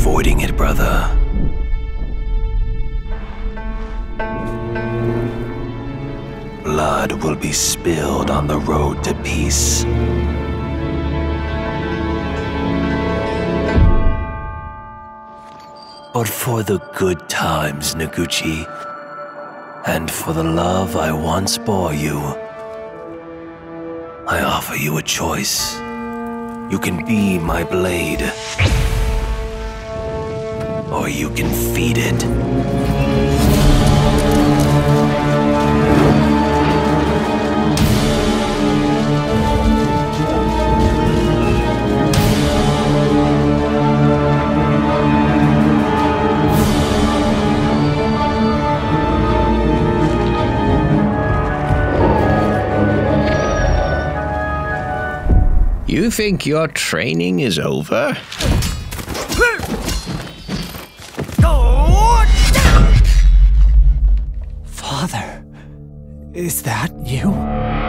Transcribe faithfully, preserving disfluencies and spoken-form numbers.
avoiding it, brother. Blood will be spilled on the road to peace. But for the good times, Noguchi, and for the love I once bore you, I offer you a choice. You can be my blade, or you can feed it. You think your training is over? Father, is that you?